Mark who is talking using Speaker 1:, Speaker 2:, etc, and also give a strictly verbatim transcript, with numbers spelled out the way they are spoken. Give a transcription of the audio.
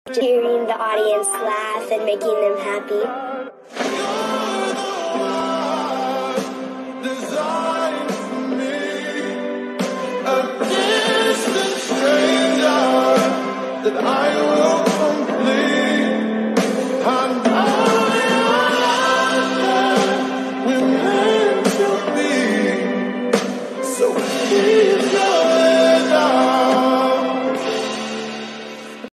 Speaker 1: Hearing the audience laugh and making them happy.
Speaker 2: That I will complete. I know we're meant to be so clear.